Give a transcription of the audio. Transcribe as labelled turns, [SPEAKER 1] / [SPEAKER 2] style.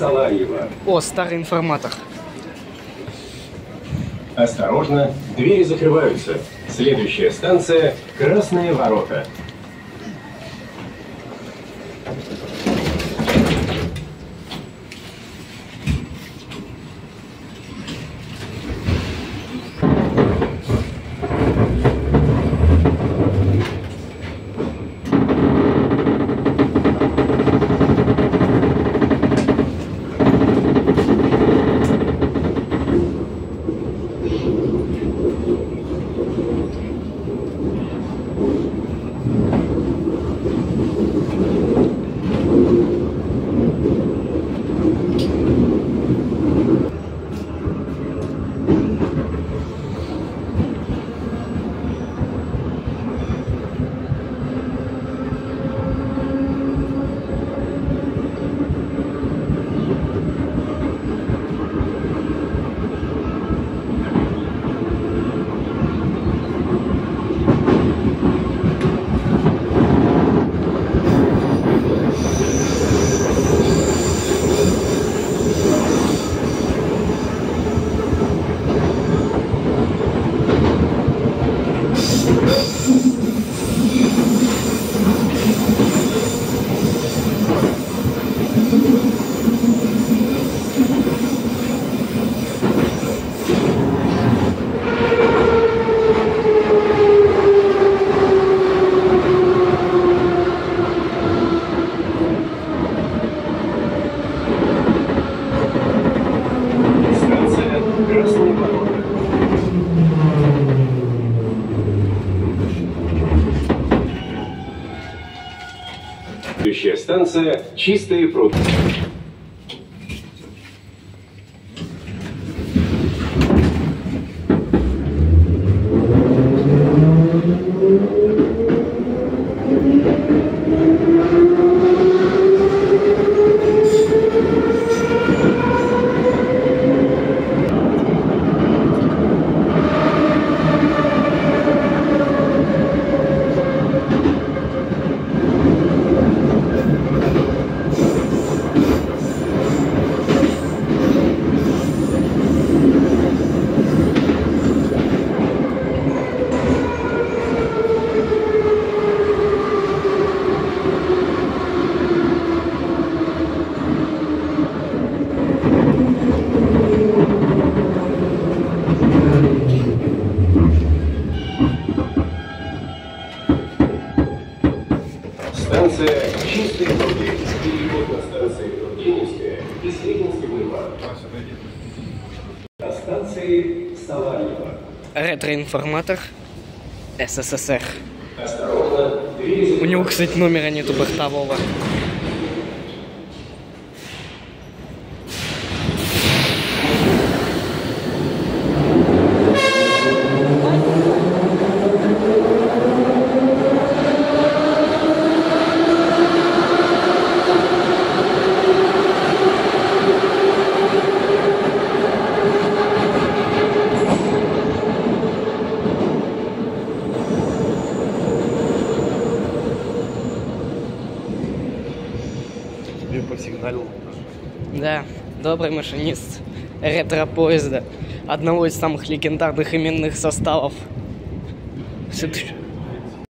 [SPEAKER 1] Саларьево.
[SPEAKER 2] О, старый информатор.
[SPEAKER 1] Осторожно, двери закрываются. Следующая станция – Красные ворота. Следующая станция – Чистые пруды. Станция Чистые пруды. Переход на станции Тургеневская и Сретенский бульвар. На станции Саларьево.
[SPEAKER 2] Ретроинформатор СССР.
[SPEAKER 1] Осторожно, двери.
[SPEAKER 2] У него, кстати, номера нету бортового.
[SPEAKER 3] Посигналил.
[SPEAKER 2] Да, добрый машинист ретро-поезда. Одного из самых легендарных именных составов. Все-таки